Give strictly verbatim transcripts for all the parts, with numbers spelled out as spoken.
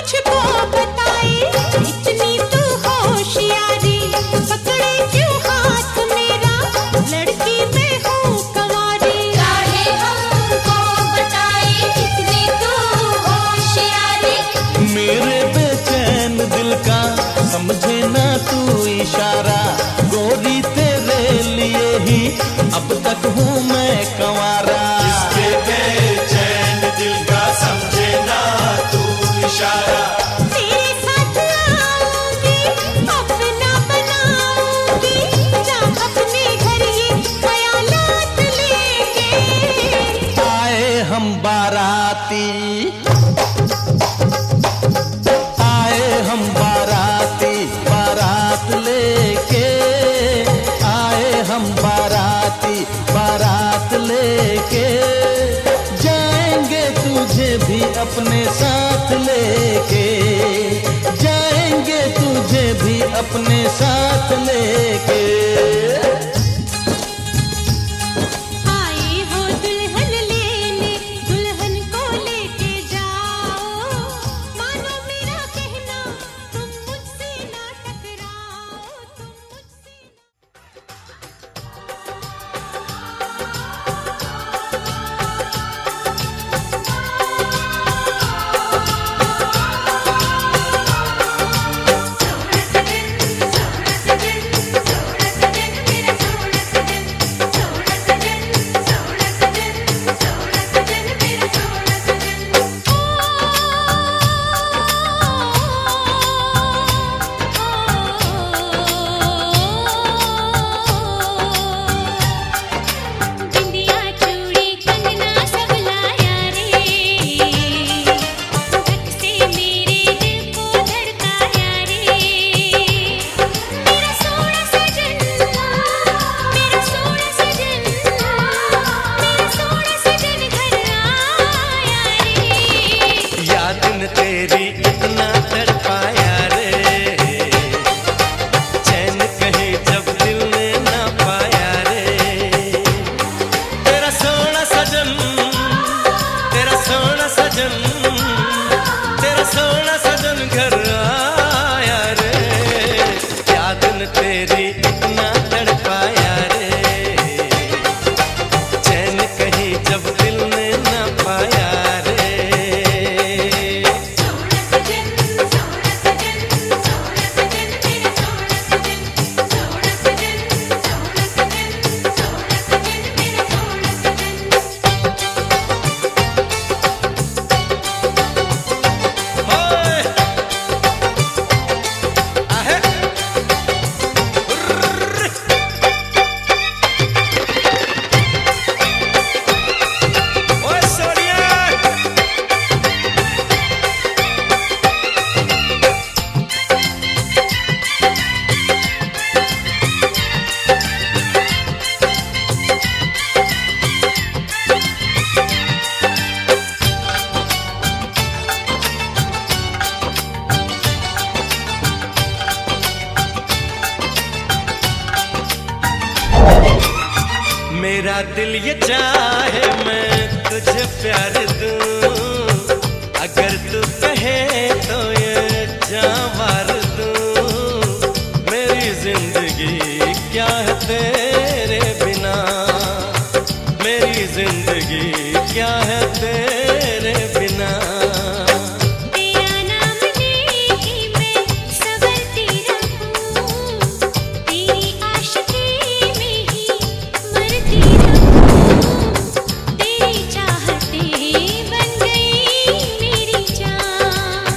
मुझको बताए, इतनी तू होशियारी, पकड़े क्यों हाथ मेरा, लड़की मैं हूँ कंवारी। काहे हमको बताए, इतनी तू होशियारी, मेरे बेचैन दिल का समझे ना तू इशारा, गोरी तेरे लिए ही अब तक हूँ मैं कंवारा। इसके बेचैन दिल का समझे ना तू इशारा, तेरे साथ आऊंगी, अपना बनाऊंगी, जा अपने घर ये ख्यालात लेके। आए हम बाराती, आए हम बाराती, बारात लेके आए हम बाराती, बारात लेके जाएंगे तुझे भी अपने साथ लेके, जाएंगे तुझे भी अपने साथ लेके। आए हो दुल्हन लेने, दुल्हन को लेके जाओ, मानो मेरा कहना, तुम मुझसे ना टकराओ, तुम मुझसे बिंदिया चूड़ी कंगना सब लाया रे, धक से मेरे दिल को धड़काया रे, मेरा सोना सजन, मेरा सोना सजन, मेरा सोना सजन घर आया रे। याद न तेरी इतना तड़पाया रे, चैन कहे जब दिल ने ना पाया रे, तेरा सोना सजन, तेरा सोना सजन, तेरा सोना सजन घर आया रे। याद न तेरी इतना तड़पाया रे, चैन कहे जब दिल ने ना पाया रे। होय! आहे! उर्र! ओए सोनिया! मेरा दिल ये चाहे मैं तुझे प्यार दूं, अगर तू कहे तो ये जावार दूं, मेरी जिंदगी क्या है तेरे बिना, मेरी जिंदगी क्या है तेरे बिना। तेरा नाम लेके मैं संवरती रहूं, तेरी आशिकी में ही मरती रहूं, तेरी चाहते बन गई मेरी जान।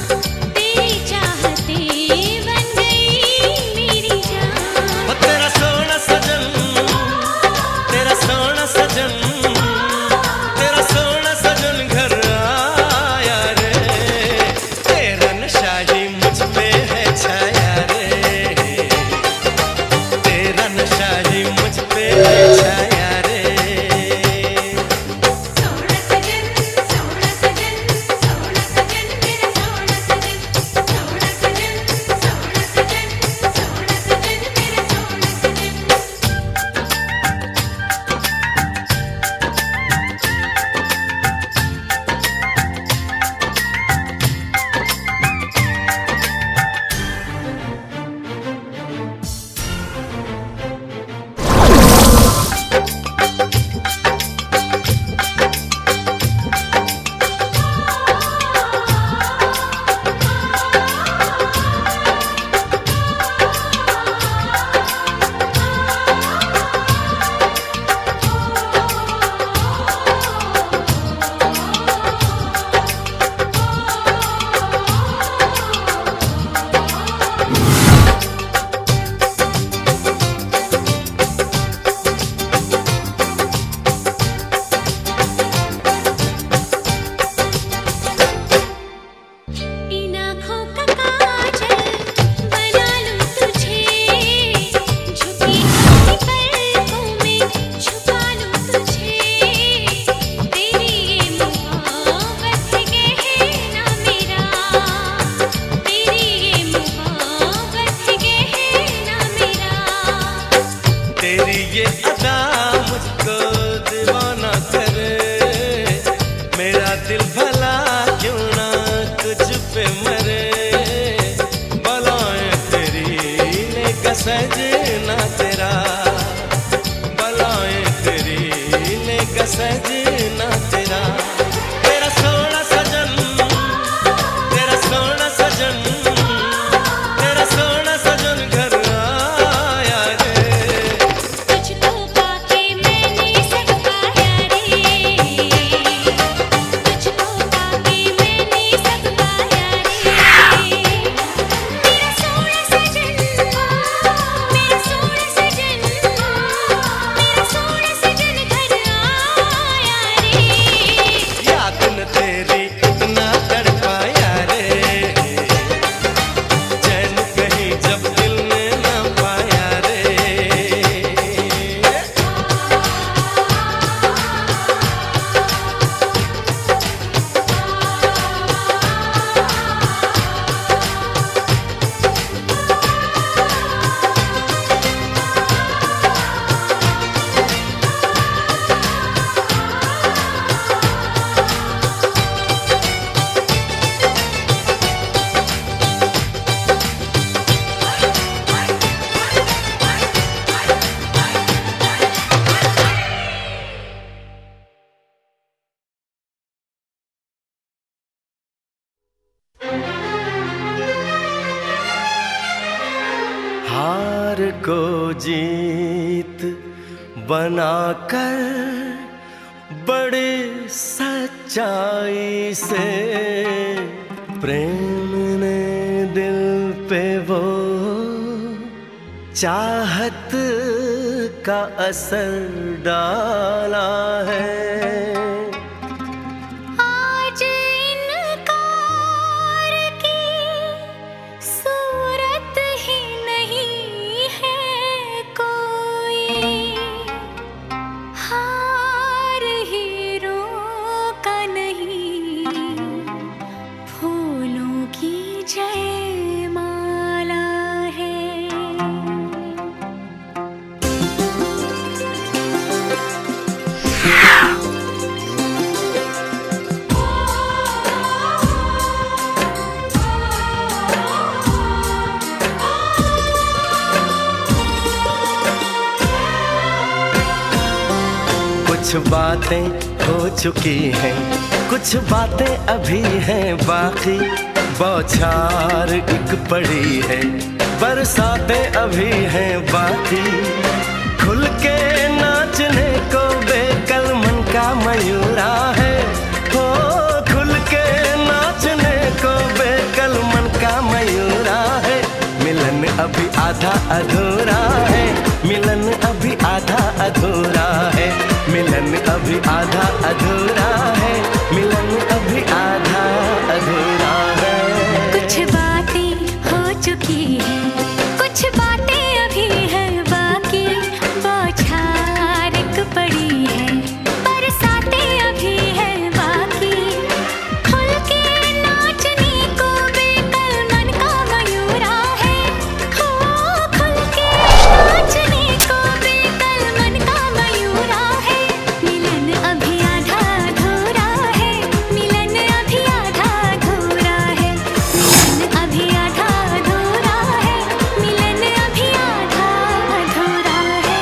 प्यार को जीत बनाकर बड़े सच्चाई से प्रेम ने दिल पे वो चाहत का असर डाला है। आज इनकार की सूरत ही नहीं है कोई, हार हीरो का नहीं, फूलों की जयमाला है। कुछ बातें हो चुकी हैं, कुछ बातें अभी हैं बाकी, बौछार एक पड़ी है, बरसातें अभी हैं बाकी। खुल के नाचने को बेकल मन का मयूरा है, हो खुल के नाचने को बेकल मन का मयूरा है। मिलन अभी आधा अधूरा है, मिलन अभी आधा अधूरा है, मिलन अभी आधा अधूरा है, मिलन अभी आधा अधूरा है। कुछ बातें हो चुकी हैं, कुछ बातें अभी हैं बाकी, बौछार एक पड़ी है, बरसातें अभी हैं बाकी। खुल के नाचने को बेकल मन का मयूरा है, हो खुल के नाचने को बेकल मन का मयूरा है। मिलन अभी आधा अधूरा है, मिलन अभी आधा अधूरा है, मिलन अभी आधा अधूरा है, मिलन अभी आधा अधूरा है।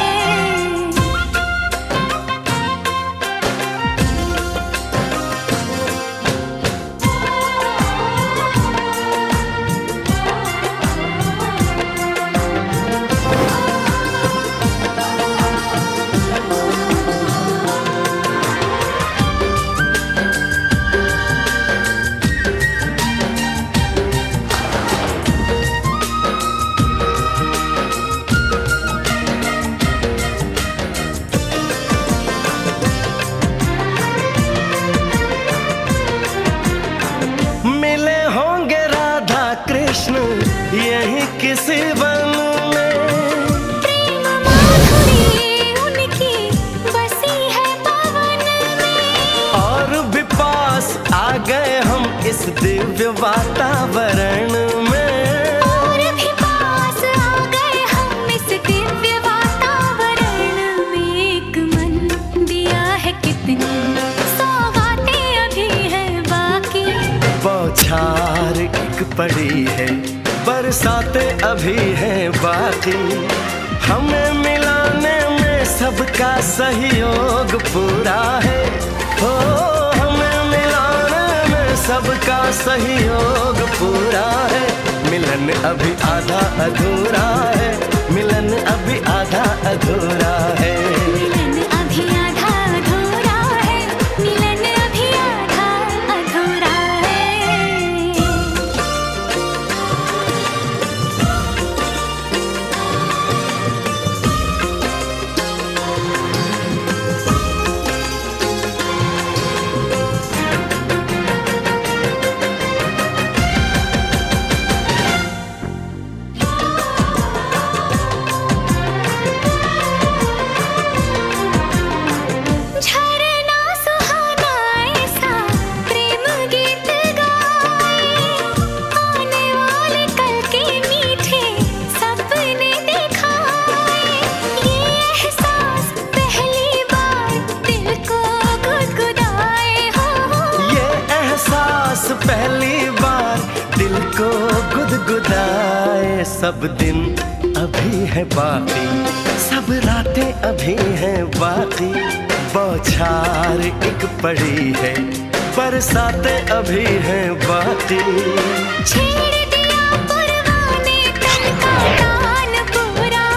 मिले होंगे राधा कृष्ण यही किसी वन में, प्रेम माधुरी उनकी बसी है पवन में, और भी पास आ गए हम इस दिव्य वातावरण में। और भी पास आ गए हम इस दिव्य वातावरण में। एक मन दिया है कितनी सौगातें अभी हैं बाकी, बौछार एक पड़ी है, बरसातें अभी हैं बाकी। हमें मिलाने में सबका सहयोग पूरा है, हो हमें मिलाने में सबका सहयोग पूरा है। मिलन अभी आधा अधूरा है, मिलन अभी आधा अधूरा है। मिलन अभी आधा अधूरा है, मिलन अभी आधा अधूरा है। झरना सुहाना ऐसा प्रेम गीत गाए, आने वाले कल के मीठे सपने दिखाए। ये एहसास पहली बार दिल को गुदगुदाए, हो ये एहसास पहली बार दिल को गुदगुदाए। सब दिन अभी है बाकी, सब रातें अभी हैं बाकी, बौछार एक पड़ी है, बरसातें अभी हैं बाकी। छेड़ दिया परवाने तन का तान पूरा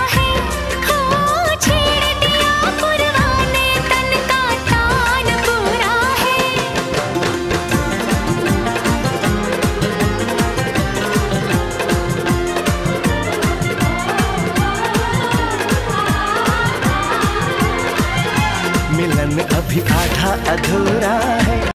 मिलन अभी आधा अधूरा है।